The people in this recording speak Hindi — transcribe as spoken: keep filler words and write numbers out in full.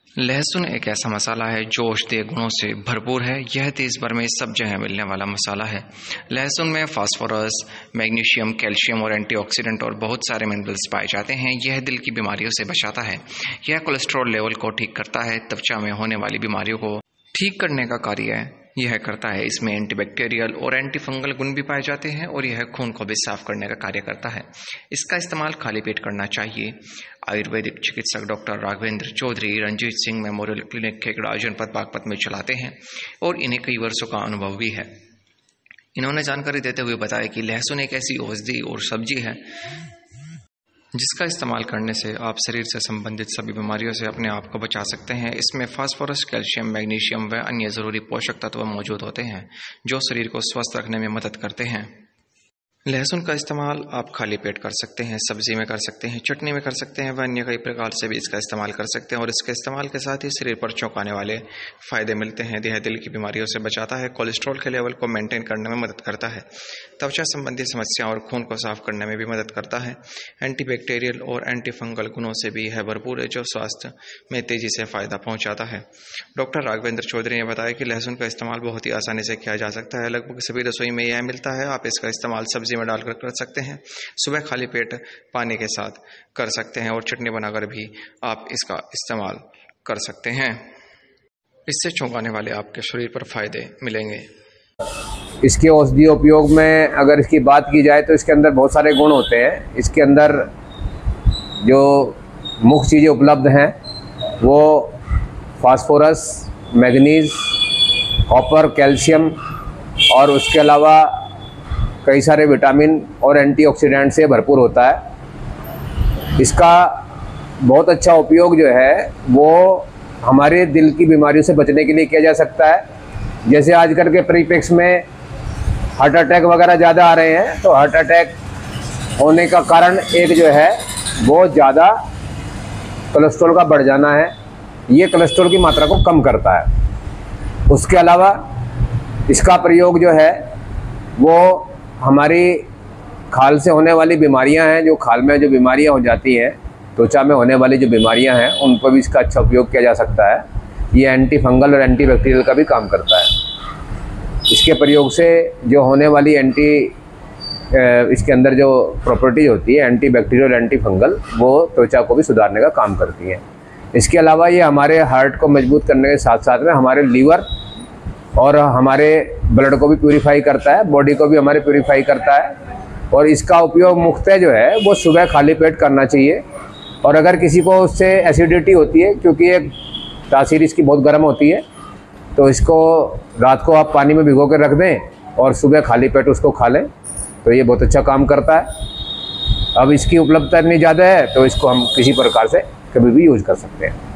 लहसुन एक ऐसा मसाला है जो औषधीय गुणों से भरपूर है। यह देश भर में सब जगह मिलने वाला मसाला है। लहसुन में फास्फोरस, मैग्नीशियम, कैल्शियम और एंटीऑक्सीडेंट और बहुत सारे मिनरल्स पाए जाते हैं। यह दिल की बीमारियों से बचाता है। यह कोलेस्ट्रॉल लेवल को ठीक करता है। त्वचा में होने वाली बीमारियों को ठीक करने का कार्य यह करता है। इसमें एंटीबैक्टीरियल और एंटी फंगल गुण भी पाए जाते हैं और यह खून को भी साफ करने का कार्य करता है। इसका इस्तेमाल खाली पेट करना चाहिए। आयुर्वेदिक चिकित्सक doctor Raghavendra Chaudhary Ranjit Singh memorial clinic Khekra जनपद बागपत में चलाते हैं और इन्हें कई वर्षों का अनुभव भी है। इन्होंने जानकारी देते हुए बताया कि लहसुन एक ऐसी औषधि और सब्जी है जिसका इस्तेमाल करने से आप शरीर से संबंधित सभी बीमारियों से अपने आप को बचा सकते हैं। इसमें फास्फोरस, कैल्शियम, मैग्नीशियम व अन्य जरूरी पोषक तत्व मौजूद होते हैं जो शरीर को स्वस्थ रखने में मदद करते हैं। लहसुन का इस्तेमाल आप खाली पेट कर सकते हैं, सब्जी में कर सकते हैं, चटनी में कर सकते हैं व अन्य कई प्रकार से भी इसका इस्तेमाल कर सकते हैं और इसके इस्तेमाल के साथ ही शरीर पर चौंकाने वाले फायदे मिलते हैं। यह दिल की बीमारियों से बचाता है, कोलेस्ट्रॉल के लेवल को मेंटेन करने में मदद करता है, त्वचा संबंधी समस्याओं और खून को साफ करने में भी मदद करता है। एंटीबैक्टीरियल और एंटी फंगल गुणों से भी यह भरपूर है जो स्वास्थ्य में तेजी से फायदा पहुंचाता है। डॉक्टर राघवेंद्र चौधरी ने बताया कि लहसुन का इस्तेमाल बहुत ही आसानी से किया जा सकता है। लगभग सभी रसोई में यह मिलता है। आप इसका इस्तेमाल सब्जी में डालकर कर सकते हैं, सुबह खाली पेट पानी के साथ कर सकते हैं और चटनी बनाकर भी आप इसका इस्तेमाल कर सकते हैं। इससे चौंकाने वाले आपके शरीर पर फायदे मिलेंगे। इसके औषधीय उपयोग में अगर इसकी बात की जाए तो इसके अंदर बहुत सारे गुण होते हैं। इसके अंदर जो मुख्य चीज़ें उपलब्ध हैं वो फास्फोरस, मैग्नीज, कॉपर, कैल्शियम और उसके अलावा कई सारे विटामिन और एंटीऑक्सीडेंट से भरपूर होता है। इसका बहुत अच्छा उपयोग जो है वो हमारे दिल की बीमारियों से बचने के लिए किया जा सकता है। जैसे आजकल के परिप्रेक्ष्य में हार्ट अटैक वगैरह ज़्यादा आ रहे हैं, तो हार्ट अटैक होने का कारण एक जो है बहुत ज़्यादा कोलेस्ट्रॉल का बढ़ जाना है। ये कोलेस्ट्रॉल की मात्रा को कम करता है। उसके अलावा इसका प्रयोग जो है वो हमारी खाल से होने वाली बीमारियां हैं, जो खाल में जो बीमारियां हो जाती हैं, त्वचा में होने वाली जो बीमारियां हैं उन पर भी इसका अच्छा उपयोग किया जा सकता है। ये एंटी फंगल और एंटी बैक्टीरियल का भी काम करता है। इसके प्रयोग से जो होने वाली एंटी इसके अंदर जो प्रॉपर्टीज होती है एंटी बैक्टीरियल और एंटी फंगल, वो त्वचा को भी सुधारने का काम करती है। इसके अलावा ये हमारे हार्ट को मजबूत करने के साथ साथ में हमारे लीवर और हमारे ब्लड को भी प्यूरीफाई करता है, बॉडी को भी हमारे प्यूरीफाई करता है। और इसका उपयोग मुख्यतः जो है वो सुबह खाली पेट करना चाहिए। और अगर किसी को उससे एसिडिटी होती है, क्योंकि एक तासीर इसकी बहुत गर्म होती है, तो इसको रात को आप पानी में भिगो कर रख दें और सुबह खाली पेट उसको खा लें, तो ये बहुत अच्छा काम करता है। अब इसकी उपलब्धता इतनी ज़्यादा है तो इसको हम किसी प्रकार से कभी भी यूज़ कर सकते हैं।